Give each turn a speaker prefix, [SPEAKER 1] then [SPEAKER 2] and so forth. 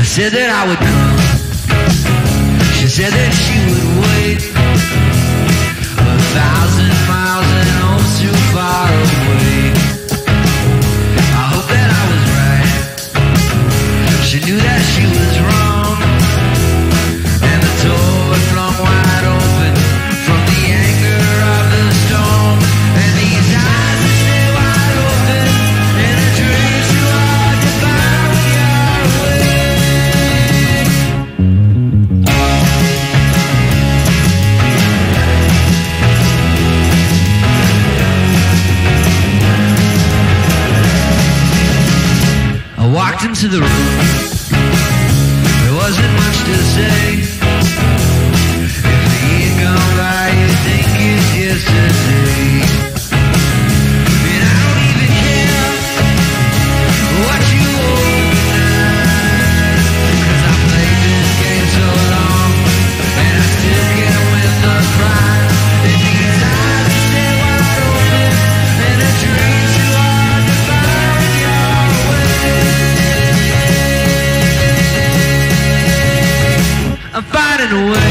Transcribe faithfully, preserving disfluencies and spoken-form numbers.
[SPEAKER 1] said that I would come. She said that she would wait a thousand miles and home's too far away. I hope that I was right. She knew that she was wrong, and the door was flung wide open from the anger of the storm. And these eyes that stay wide open in a dream too hard to find when you're away. I walked into the room. There wasn't much to say. If the year gone by, you think it's yesterday. And I don't even care what you owe tonight, 'cause I played this game so long, and I still can't win the prize. And these eyes are stay wide open, and a dream too hard to find when you're away. I'm finding a way.